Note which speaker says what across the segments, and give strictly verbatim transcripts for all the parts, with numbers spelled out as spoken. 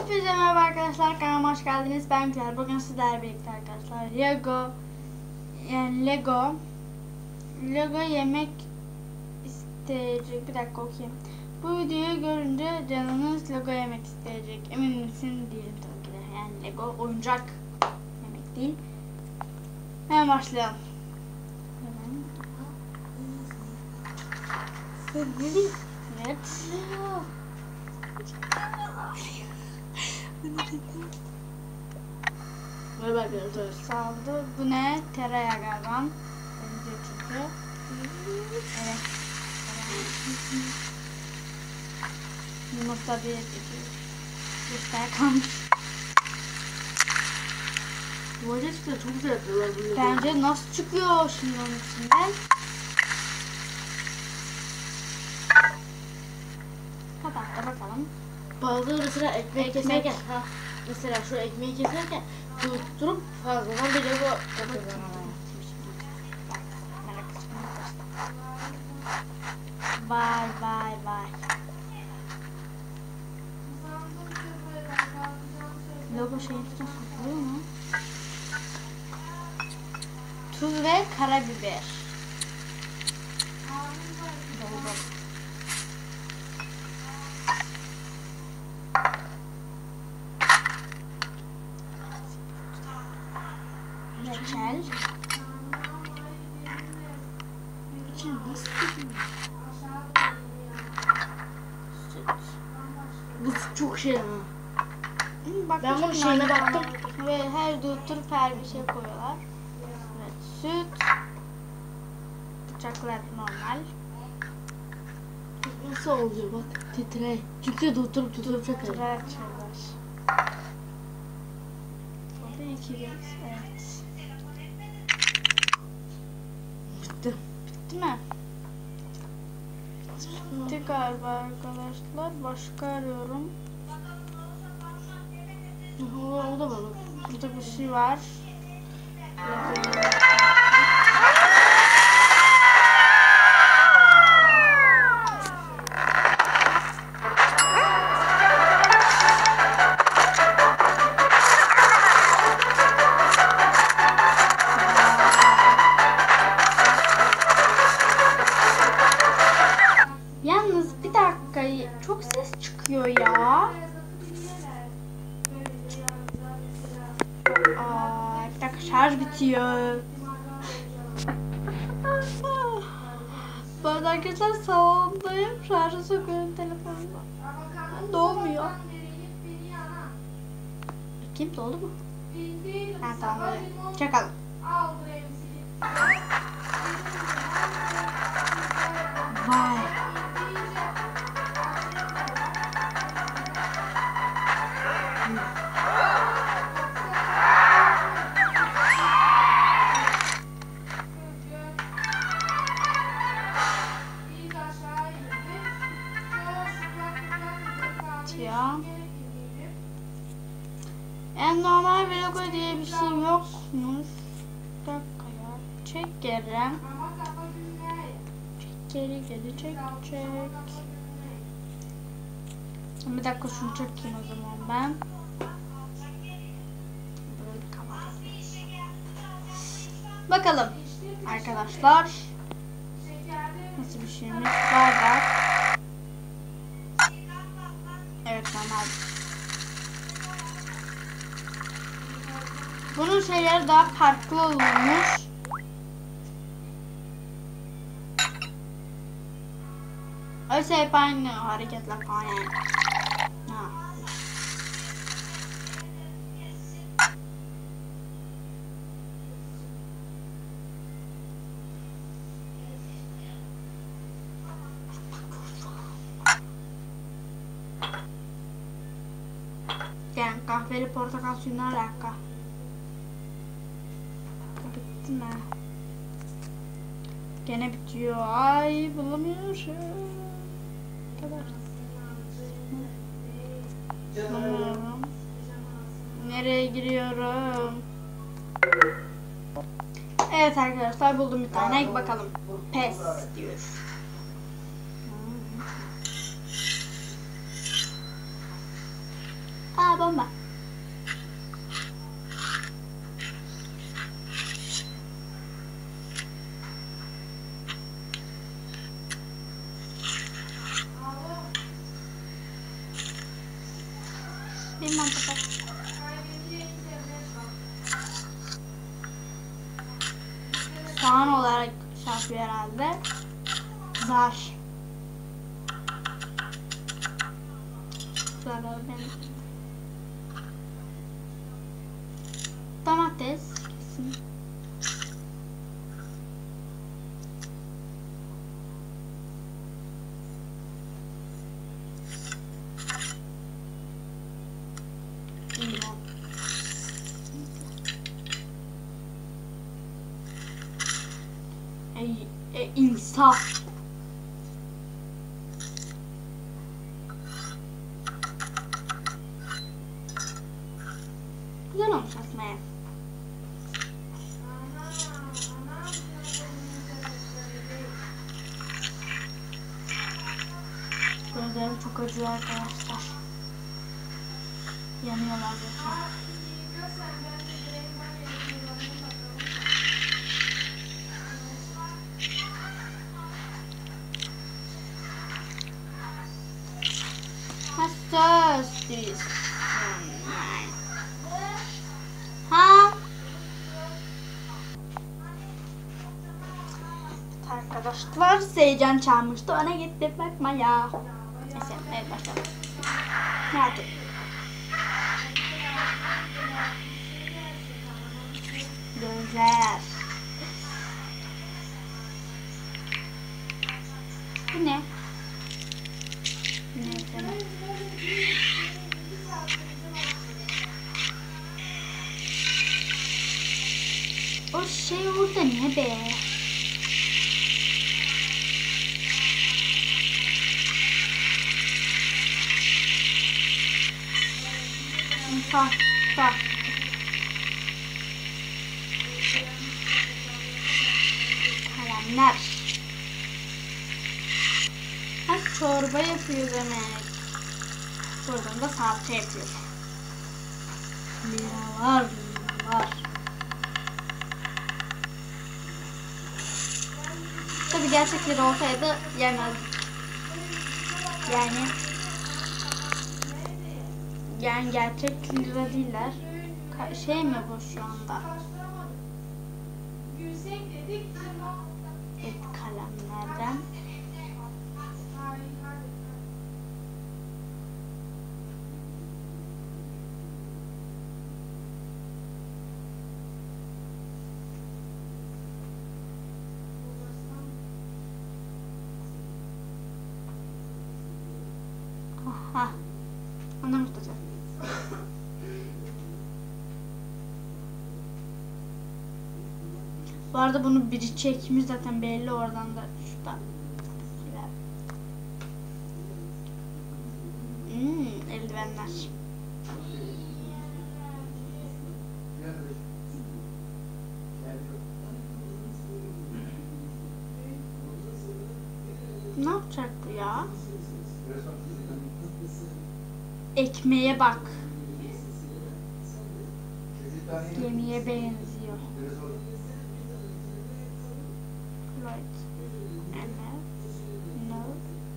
Speaker 1: Hepinize merhaba arkadaşlar, kanalıma hoş geldiniz. Ben Güler. Bugün sizlerle birlikte arkadaşlar Lego yani Lego Lego yemek isteyecek. Bir dakika okuyayım. Bu videoyu görünce canınız Lego yemek isteyecek. Emin misin? Değilim tabii ki de. Yani Lego oyuncak yemek değil. Hemen başlayalım. Evet.
Speaker 2: Merhaba arkadaşlar.
Speaker 1: Saldı. Bu ne? Tereyağı galiba. Benziyor çünkü. Evet. Yumurta bir, iki, üç tane kalmış.
Speaker 2: Bu arada işte çok güzel yapıyorlar bunu.
Speaker 1: Bence nasıl çıkıyor şimdi onun içinden? Kapat da bakalım.
Speaker 2: Bazıları mesela ekmek,
Speaker 1: Ekmek.
Speaker 2: keserken, ha, mesela şu ekmeği keserken tutturup fazladan bile bu yapıyorlar.
Speaker 1: Vay vay vay. Logo şeyin üstüne sokuluyor mu? Tuz ve karabiber. Dolu dolu. Reçel.
Speaker 2: İçine nasıl tutuyor?
Speaker 1: Süt.
Speaker 2: Bu çok şey ha.
Speaker 1: Hı, bak,
Speaker 2: Ben bunun
Speaker 1: çok
Speaker 2: şeyine
Speaker 1: normal.
Speaker 2: baktım.
Speaker 1: Ve her durdurup her bir şey koyuyorlar. Evet, süt. Bıçaklar normal.
Speaker 2: Nasıl oluyor bak titre. Çünkü tutup tutup çeker.
Speaker 1: Tıraş şeyler. Burada iki bir. Evet.
Speaker 2: Bitti.
Speaker 1: Bitti mi? Bitti galiba arkadaşlar. Başka arıyorum.
Speaker 2: O, o da var bak.
Speaker 1: Burada bir şey var. Yalnız bir dakika, çok ses çıkıyor ya. Aa, bir dakika, şarj bitiyor. Bu arada arkadaşlar salondayım. Şarja sokuyorum telefonumu. Dolmuyor. Bakayım doldu mu? Ha tamam, öyle. Çakalım. Vay. Ya. En normal bir logo diye bir şey yokmuş. Bir dakika ya. Çek geri. Çek geri geri çek çek. Bir dakika şunu çekeyim o zaman ben. Böyle kapatayım. Bakalım arkadaşlar. Nasıl bir şeymiş? Bardak. Evet, normal. Bunun şeyleri daha farklı olmuş. Oysa hep aynı hareketler falan yani. Ha. Yani kahveli portakal suyuna alaka. Bitti mi? Gene bitiyor. Ay, bulamıyorum. Kadar. Bulamıyorum. Nereye giriyorum? Evet arkadaşlar, buldum bir tane. Bakalım. Pes diyor. Aa bomba. Bir mantıklı. Soğan olarak şey yapıyor herhalde. Zar. Zar benim. Domates kesin. Limon. E, e, insaf. Güzel olmuş aslında. Gözlerim çok acıyor arkadaşlar. Yanıyorlar zaten. Söz değilsin. Ha? Arkadaşlar Seycan çağırmıştı. Ona gitti bakma ya. Neyse evet başlayalım. Hadi. Gözler. Bu ne? Neyse ne? O şey orada ne be? Ta ta. Kalemler. Ha çorba yapıyor demek. Buradan da salça yapıyor. Liralar liralar. Tabii gerçek lira olsaydı yemezdik. Yani yani gerçek lira değiller. Ka şey mi bu şu anda? Et kalemlerden. Aha. Anlamış da. Bu arada bunu biri çekmiş zaten belli oradan da şurada. Hmm, eldivenler. Ne yapacak bu ya? Ekmeğe bak. Gemiye benziyor. Right. And no. No.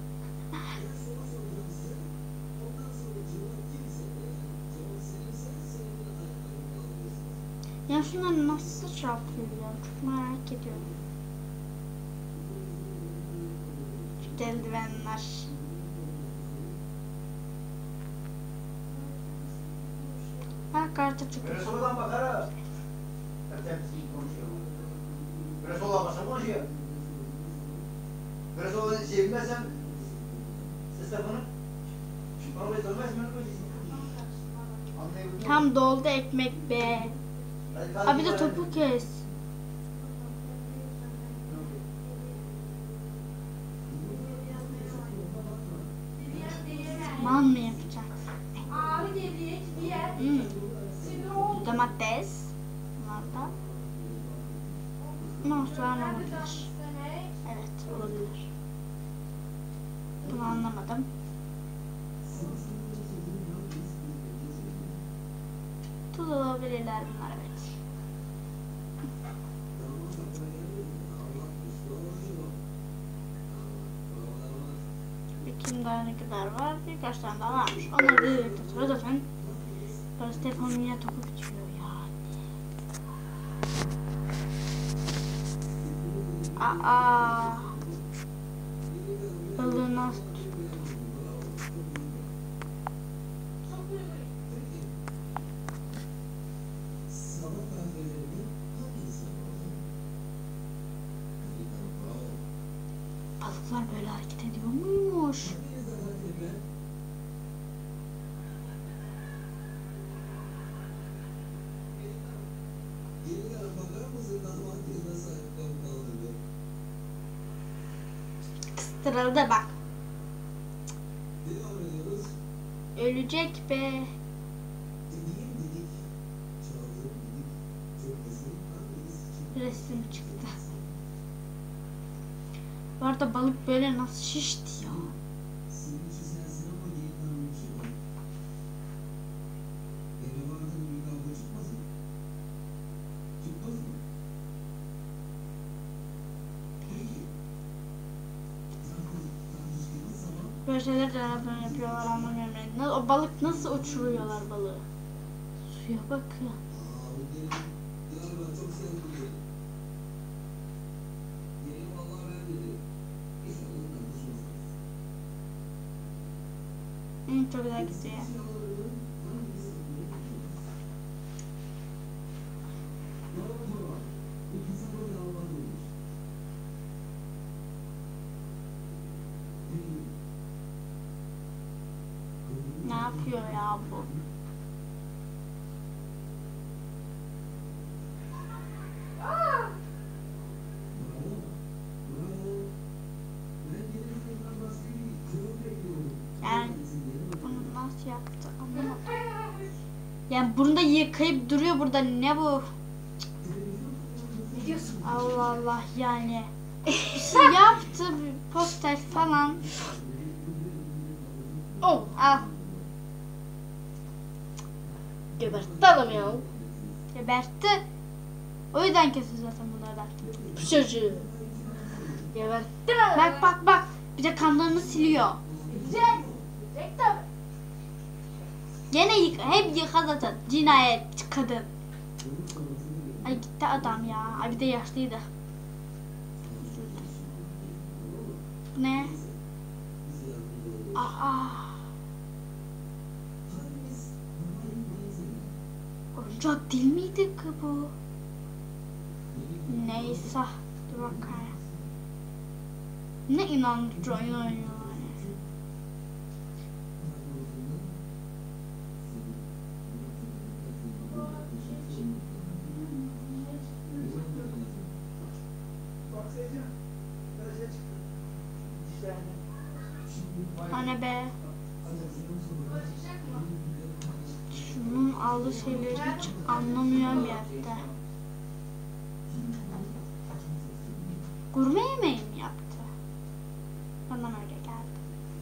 Speaker 1: Ya şunlar nasıl çarpıyor ya? Çok merak ediyorum. Şu eldivenler. Ha kartı çıkıyor.
Speaker 3: Böyle soldan bakar ha. Tertemiz konuşuyor. Böyle soldan baksa konuşuyor. Böyle soldan şey bilmezsen ses lafını bana böyle sormaz mı?
Speaker 1: Tam doldu ekmek be. Ha bir de topu kes. Man mı yapacak? Hmm. Domates. Bunlar da. Bunlar soğan olabilir. Evet olabilir. Bunu anlamadım. mutsuz olabilirler bunlar, evet. Kim daha ne kadar var? Birkaç tane daha varmış. Onları da birlikte sonra zaten böyle Stefan yine topu bitiyor yani. Aa. Balığı nasıl tuttu? Balıklar böyle hareket ediyor muymuş? Kıstırıldı bak. Ölecek be. Resim çıktı. Bu arada balık böyle nasıl şişti ya? Böyle şeyler de neden yapıyorlar anlamıyorum. Yani. O balık nasıl uçuruyorlar balığı? Suya bakın. Hı, çok güzel gidiyor. Ne yapıyor ya bu? Yani bunu nasıl yaptı anlamadım. Yani bunu da yıkayıp duruyor burada, ne bu?
Speaker 2: Ne diyorsun?
Speaker 1: Allah Allah yani. İşte yaptı bir poster falan.
Speaker 2: Oh,
Speaker 1: Al.
Speaker 2: gebertti adam ya.
Speaker 1: Gebertti. O yüzden kesiyor zaten bunlardan.
Speaker 2: Bu çocuğu. Gebertti adam.
Speaker 1: Bak bak bak. Bir de kanlarını siliyor.
Speaker 2: Güzel. Güzel tabii.
Speaker 1: Gene yıka. Hep yıka zaten. Cinayet kadın. Ay gitti adam ya. Ay bir de yaşlıydı. Bu ne? Aa. Oyuncak değil miydi ki bu? Neyse. Dur bakayım. Ne inandırıcı oyun oynuyor yani. Anne be. Şunun aldığı şeyleri hiç anlamıyorum ya da. Gurme yemeği mi yaptı? Bana öyle geldi.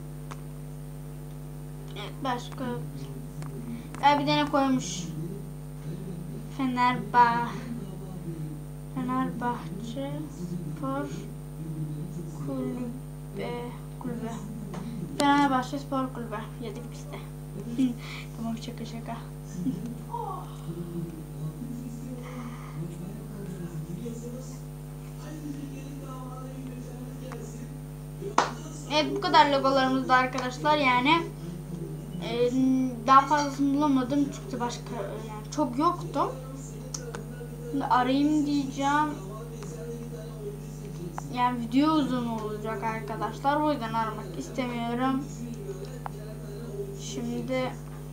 Speaker 1: Evet, başka. Ya bir tane koymuş. Fenerbahçe Fenerbahçe Spor Kulübe Kulübe Fenerbahçe Spor Kulübü yedik biz de. Tamam, şaka şaka. Evet, bu kadar logolarımız da arkadaşlar, yani e, daha fazlasını bulamadım çünkü başka yani çok yoktu. Şimdi arayayım diyeceğim. Yani video uzun olacak arkadaşlar, o yüzden aramak istemiyorum. Şimdi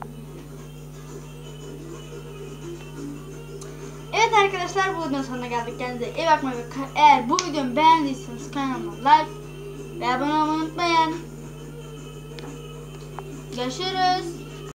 Speaker 1: evet arkadaşlar, bu videonun sonuna geldik. Kendinize iyi bakmayı ve eğer bu videomu beğendiyseniz kanalıma like ve abone olmayı unutmayın. Görüşürüz.